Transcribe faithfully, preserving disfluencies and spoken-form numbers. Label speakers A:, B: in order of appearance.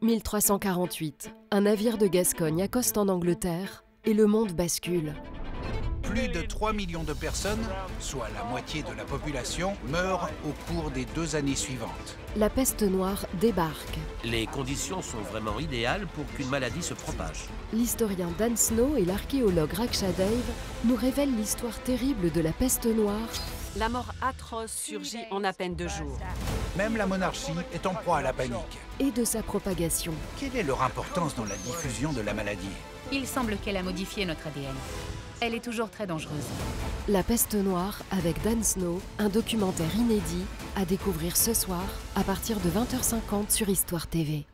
A: mille trois cent quarante-huit, un navire de Gascogne accoste en Angleterre et le monde bascule.
B: Plus de trois millions de personnes, soit la moitié de la population, meurent au cours des deux années suivantes.
A: La peste noire débarque.
C: Les conditions sont vraiment idéales pour qu'une maladie se propage.
A: L'historien Dan Snow et l'archéologue Raksha Dave nous révèlent l'histoire terrible de la peste noire.
D: La mort atroce surgit en à peine deux jours.
B: Même la monarchie est en proie à la panique.
A: Et de sa propagation.
B: Quelle est leur importance dans la diffusion de la maladie?
E: Il semble qu'elle a modifié notre A D N. Elle est toujours très dangereuse.
A: La peste noire avec Dan Snow, un documentaire inédit à découvrir ce soir à partir de vingt heures cinquante sur Histoire T V.